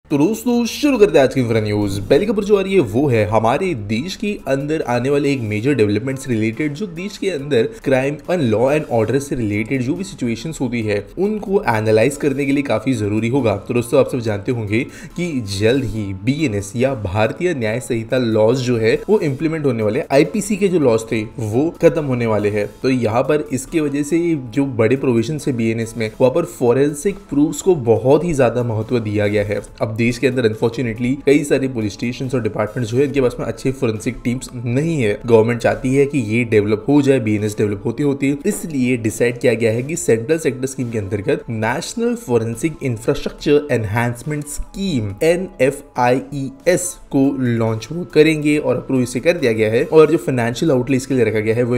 तो दोस्तों शुरू करते हैं आज की इंफ्रा न्यूज। पहली खबर जो आ रही है वो है हमारे देश के अंदर आने वाले एक मेजर डेवलपमेंट से रिलेटेड, जो देश के अंदर crime and law and order से रिलेटेड जो भी सिचुएशंस होती है उनको एनालाइज करने के लिए काफी जरूरी होगा। तो दोस्तों आप सब जानते होंगे कि जल्द ही BNS या भारतीय न्याय संहिता लॉज जो है वो इम्प्लीमेंट होने वाले, IPC के जो लॉज थे वो खत्म होने वाले हैं। तो यहाँ पर इसके वजह से जो बड़े प्रोविजन है BNS में, वहां पर फॉरेंसिक प्रूफ्स को बहुत ही ज्यादा महत्व दिया गया है। अब देश के अंदर अनफॉर्चुनेटली कई सारे पुलिस स्टेशन और डिपार्टमेंट जो है इनके पास में अच्छे फोरेंसिक टीम्स नहीं है। गवर्नमेंट चाहती है कि ये डेवलप हो जाए, BNS डेवलप होती होती, इसलिए डिसाइड किया गया है कि सेंट्रल सेक्टर स्कीम के अंतर्गत national forensic infrastructure enhancement scheme NFIES को लॉन्च करेंगे और अप्रूव इसे कर दिया गया है। और जो फाइनेंशियल आउटले इसके लिए रखा गया है वो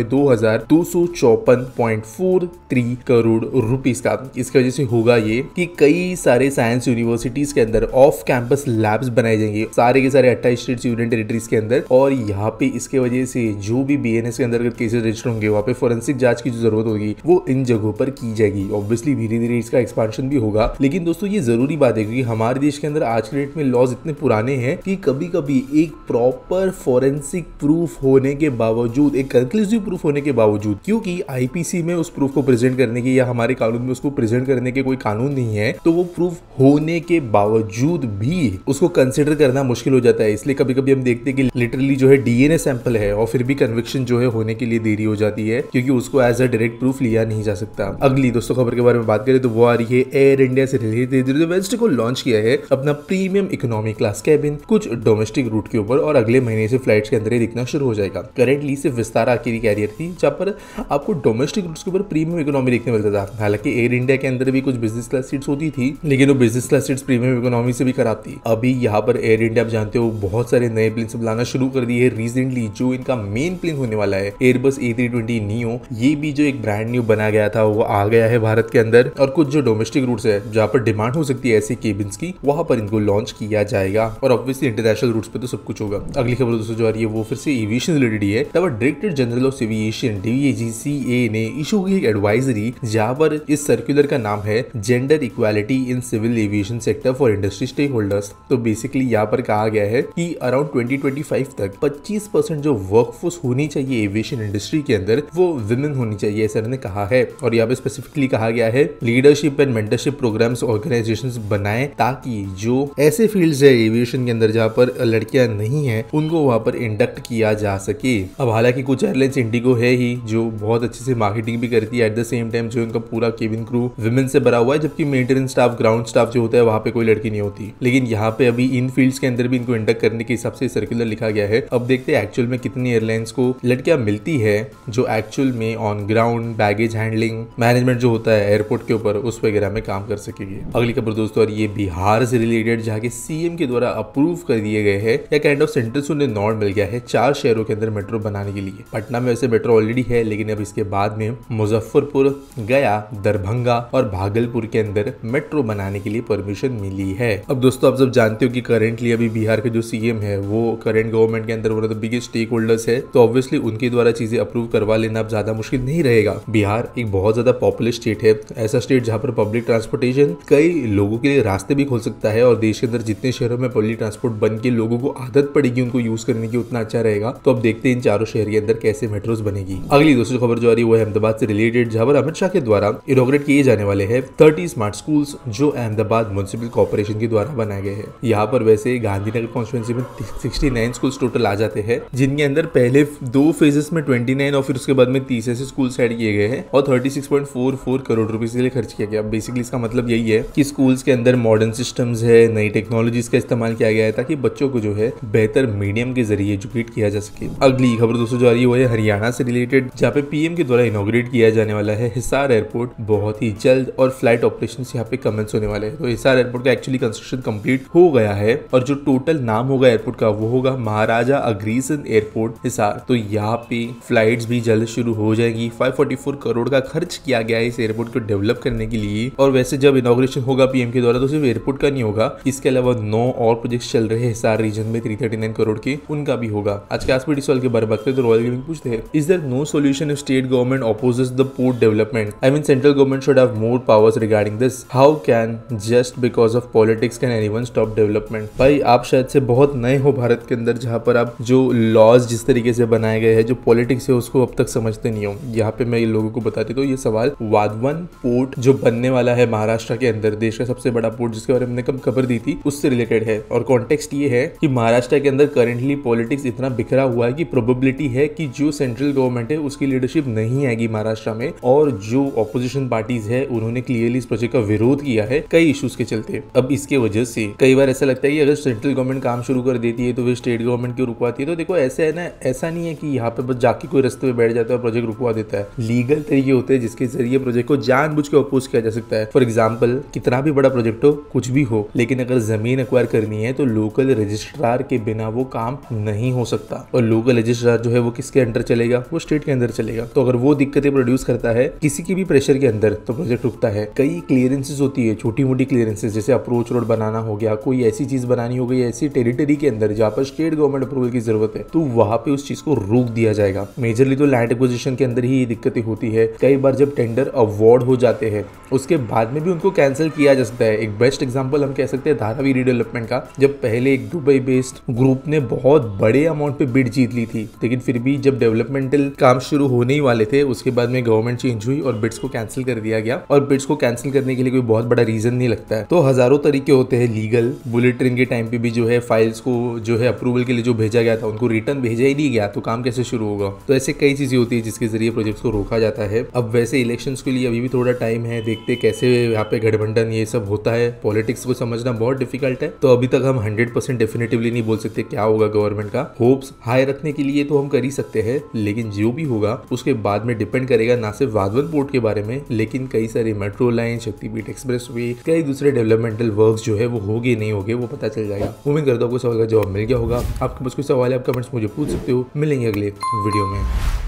2254.43 करोड़ रुपीस का। इसकी वजह से होगा ये कि कई सारे साइंस यूनिवर्सिटीज के अंदर ऑफ कैंपस लैब्स बनाए जाएंगे सारे के सारे 28 स्टेट्स यूनियन टेरिटरीज के अंदर। और यहाँ पे इसके वजह से जो भी BNS के अंदर केसेस रजिस्टर होंगे वहाँ पे फोरेंसिक जांच की जो जरूरत होगी वो इन जगहों पर की जाएगी। ऑब्वियसली धीरे धीरे इसका एक्सपांशन भी होगा, लेकिन दोस्तों ये जरूरी बात है क्योंकि हमारे देश के अंदर आज के डेट में लॉज इतने पुराने हैं कि कभी कभी एक प्रॉपर फोरेंसिक प्रूफ होने के बावजूद, एक कंक्लूसिव प्रूफ होने के बावजूद, क्योंकि IPC में उस प्रूफ को प्रेजेंट करने की या हमारे कानून में उसको प्रेजेंट करने के कोई कानून नहीं है, तो वो प्रूफ होने के बावजूद भी उसको कंसिडर करना मुश्किल हो जाता है। इसलिए कभी कभी हम देखते हैं कि लिटरली जो है DNA सैंपल है और फिर भी कन्विक्शन जो है होने के लिए देरी हो जाती है क्योंकि उसको एज अ डायरेक्ट प्रूफ लिया नहीं जा सकता। अगली दोस्तों खबर के बारे में बात करें तो वो आ रही है एयर इंडिया से रिलेटेड। वेस्ट को लॉन्च किया है अपना प्रीमियम इकोनॉमी क्लास कैबिन कुछ डोमेस्टिक रूट के ऊपर और अगले महीने से फ्लाइट्स के अंदर ही दिखना शुरू हो जाएगा। करेंटली सिर्फ विस्तारा अकेली कैरियर थी जहां पर आपको डोमेस्टिक रूट्स के ऊपर प्रीमियम इकोनॉमी देखने मिलता था। हालांकि एयर इंडिया के अंदर भी कुछ बिजनेस क्लास सीट्स होती थी, लेकिन वो business class seats premium economy से भी खराब थी। अभी यहाँ पर एयर इंडिया आप जानते हो बहुत सारे नए प्लेन लाना शुरू कर दिए है। रिसेंटली जो इनका मेन प्लेन होने वाला है एयरबस A320 नियो, ये भी जो एक ब्रांड न्यू बना गया था वो आ गया है भारत के अंदर। और कुछ जो डोमेस्टिक रूट्स है जहाँ पर डिमांड हो सकती है ऐसी केबिन्स की, वहां पर इनको लॉन्च किया जाएगा। और ऑब्वियसली इंटरनेशनल रूट्स पे तो सब कुछ होगा। अगली खबर दोस्तों जो आ रही है वो फिर से एविएशन रिलेटेड है। तब director general of aviation DGCA ने इशू की एक एडवाइजरी जहां पर इस सर्कुलर का नाम है gender equality in civil aviation sector for industry stakeholders. तो बेसिकली यहाँ पर कहा गया है कि अराउंड 2025 तक 25% जो वर्कफोर्स होनी चाहिए एविएशन इंडस्ट्री के अंदर वो विमेन होनी चाहिए, ऐसा उन्होंने कहा है। और यहाँ पे स्पेसिफिकली कहा गया है leadership and mentorship programmes organisations बनाएं ताकि जो ऐसे फील्ड्स है एविएशन के अंदर जहाँ पर लड़कियां नहीं है उनको वहां पर इंडक्ट किया जा सके। अब हालांकि कुछ एयरलाइंस इंडिगो है ही जो बहुत अच्छे से मार्केटिंग भी करती है, एट द सेम टाइम जो उनका पूरा केबिन क्रू विमेन से भरा हुआ है, जबकि मेंटेनेंस स्टाफ, ग्राउंड स्टाफ जो होता है वहां पे कोई लड़की नहीं होती। लेकिन यहाँ पे अभी इन फील्ड्स के अंदर भी इनको इंडक्ट करने के हिसाब से सर्कुलर लिखा गया है। अब देखते हैं एक्चुअल में कितनी एयरलाइंस को लड़कियां मिलती है जो एक्चुअल में on ground baggage handling management जो होता है एयरपोर्ट के ऊपर उस वगैरह में काम कर सकेगी। अगली खबर दोस्तों और ये बिहार से रिलेटेड जहाँ के CM के द्वारा अप्रूव कर दिए गए हैं या काइंड ऑफ सेंट्रल से उन्हें नॉर्ड मिल गया है 4 शहरों के अंदर मेट्रो बनाने के लिए। पटना में वैसे मेट्रो ऑलरेडी है, लेकिन अब इसके बाद में मुजफ्फरपुर, गया, दरभंगा और भागलपुर के अंदर मेट्रो बनाने के लिए परमिशन मिली है। अब दोस्तों आप सब जानते हो कि करेंटली अभी बिहार के जो CM है वो करंट गवर्नमेंट के अंदर one of the biggest stakeholders है। तो ऑब्वियसली उनके द्वारा चीजें अप्रूव करवा लेना अब ज्यादा मुश्किल नहीं रहेगा। बिहार एक बहुत ज्यादा पॉपुलर स्टेट है, ऐसा स्टेट जहाँ पर पब्लिक ट्रांसपोर्टेशन कई लोगों के लिए रास्ते भी खोल सकता है। और देश के अंदर जितने शहरों में पब्लिक ट्रांसपोर्ट बन के लोगों को आदत पड़ेगी उनको यूज करने की, उतना अच्छा रहेगा। तो अब देखते हैं इन चारों शहर के अंदर कैसे मेट्रोस बनेगी। अगली दूसरी खबर जो आ रही है वो अहमदाबाद से रिलेटेड, जहां पर अमित शाह के द्वारा इनॉग्रेट किए जाने वाले हैं 30 स्मार्ट स्कूल्स जो अहमदाबाद म्युनिसिपल कॉर्पोरेशन के द्वारा बनाए गए हैं। यहाँ पर वैसे गांधीनगर कॉन्स्टिट्यूएंसी में 69 स्कूल्स टोटल आ जाते हैं, जिनके अंदर पहले 2 फेजेस में 29 और फिर उसके बाद में 30 ऐसे स्कूल्स ऐड किए गए हैं और 36.44 करोड़ रुपीस के लिए खर्च किया गया। बेसिकली इसका मतलब यही है कि स्कूल्स के अंदर मॉडर्न सिस्टम्स है, नई टेक्नोलॉजीज का इस्तेमाल किया गया है ताकि बच्चों को जो है बेहतर मीडियम के जरिए एजुकेट किया जा सके। अगली खबर दोस्तों जो आ रही है वो है हरियाणा से रिलेटेड, जहाँ पे PM के द्वारा इनॉग्रेट किया जाने वाला है हिसार एयरपोर्ट बहुत ही जल्द और फ्लाइट ऑपरेशन यहाँ पे कमेंस होने वाले हैं। तो हिसार एयरपोर्ट का एक्चुअली कंस्ट्रक्शन कंप्लीट हो गया है और जो टोटल नाम होगा एयरपोर्ट का वो होगा महाराजा अग्रसेन एयरपोर्ट हिसार। तो यहाँ पे फ्लाइट्स भी जल्द शुरू हो जाएगी। 544 करोड़ का खर्च किया गया है इस एयरपोर्ट को डेवलप करने के लिए। और वैसे जब इनॉग्रेशन होगा PM के द्वारा तो सिर्फ एयरपोर्ट का नहीं होगा, इसके अलावा 9 और प्रोजेक्ट्स चल रहे हैं हिसार रीजन में 339 करोड़ के, उनका भी होगा। आज के आसपास सवाल के बारे में बात करें तो रॉयल गेमिंग पूछते हैं, is there no solution if state government opposes the port development? I mean, central government should have more powers regarding this. How can just because of politics can anyone stop development. भाई आप शायद से बहुत नए हो भारत के अंदर, जहाँ पर आप जो लॉज जिस तरीके से बनाए गए हैं, जो पॉलिटिक्स है उसको अब तक समझते नहीं हो। यहाँ पे मैं लोगों को बताती हूँ, ये सवाल वाधवन पोर्ट जो बनने वाला है महाराष्ट्र के अंदर, देश का सबसे बड़ा पोर्ट जिसके बारे में हमने कब खबर दी थी, उससे रिलेटेड है। और कॉन्टेक्स्ट ये है कि महाराष्ट्र के अंदर करेंटली पॉलिटिक्स इतना बिखरा हुआ है कि प्रोबेबिलिटी है कि जो सेंट्रल गवर्नमेंट है उसकी लीडरशिप नहीं आएगी महाराष्ट्र में, और जो ऑपोजिशन पार्टीज है उन्होंने क्लियरली इस प्रोजेक्ट का विरोध किया है कई इश्यूज के चलते। अब इसके वजह से कई बार ऐसा लगता है कि अगर सेंट्रल गवर्नमेंट काम शुरू कर देती है तो फिर स्टेट गवर्नमेंट क्यों रुकवाती है। तो देखो ऐसा है ना, ऐसा नहीं है कि यहाँ पे बस जाके कोई रास्ते पे बैठ जाता है और प्रोजेक्ट रुकवा देता है। लीगल तरीके होते हैं जिसके जरिए प्रोजेक्ट को जानबूझ के अपोज किया जा सकता है। फॉर एग्जाम्पल, कितना भी बड़ा प्रोजेक्ट हो, कुछ भी हो, लेकिन अगर जमीन एक्वायर करनी है तो लोकल रजिस्ट्रार के बिना वो काम नहीं हो सकता। और लोकल रजिस्ट्रार जो है वो किसके अंडर चलेगा, वो स्टेट के अंदर चलेगा। तो अगर वो दिक्कतें प्रोड्यूस करता है किसी की भी प्रेशर के अंदर तो प्रोजेक्ट रुकता है। कई क्लियरेंसेस होती है, छोटी मोटी क्लियरेंसेस, जैसे अप्रोच रोड बनाना हो गया, कोई ऐसी चीज बनानी हो गई ऐसी टेरिटरी के अंदर जहाँ पर स्टेट गवर्नमेंट अप्रूवल की जरूरत है, तो वहां पे उस चीज को रोक दिया जाएगा। मेजरली तो लैंड एक्विजिशन के अंदर ही ये दिक्कतें होती है। कई बार जब टेंडर अवार्ड हो जाते हैं उसके बाद में भी उनको कैंसिल किया जा सकता है। एक बेस्ट एग्जांपल हम कह सकते हैं धारावी रीडेवलपमेंट का, जब पहले एक दुबई बेस्ड ग्रुप ने बहुत बड़े अमाउंट पे बिड जीत ली थी, लेकिन फिर भी जब डेवलपमेंटल काम शुरू होने ही वाले थे उसके बाद में गवर्नमेंट चेंज हुई और बिड्स को कैंसिल कर दिया गया। और बिड्स को कैंसिल करने के लिए कोई बहुत बड़ा रीजन नहीं लगता है। तो हजारों तरीके होते हैं लीगल। बुलेट ट्रेन के टाइम पे भी जो है फाइल्स को जो है अप्रूवल के लिए जो भेजा गया था उनको रिटर्न भेजा ही नहीं गया, तो काम कैसे शुरू होगा। तो ऐसे कई चीजें होती है जिसके जरिए प्रोजेक्ट्स को रोका जाता है। अब वैसे इलेक्शंस के लिए अभी भी थोड़ा टाइम है, देखते कैसे यहाँ पे गठबंधन ये सब होता है। पॉलिटिक्स को समझना बहुत डिफिकल्ट है, तो अभी तक हम 100% डेफिनेटिवली नहीं बोल सकते क्या होगा गवर्नमेंट का। होप्स हाई रखने के लिए तो हम कर ही सकते हैं, लेकिन जो भी होगा उसके बाद में डिपेंड करेगा ना सिर्फ वाधवन पोर्ट के बारे में, लेकिन कई सारे metro line, Shaktipeeth expressway, कई दूसरे डेवलपमेंटल वर्क्स जो है वो होगे नहीं होगे वो पता चल जाएगा। उम्मीद करता हूँ आपको सवाल का जवाब मिल गया होगा। आपके पास कोई सवाल है आप कमेंट्स मुझे पूछ सकते हो। मिलेंगे अगले वीडियो में।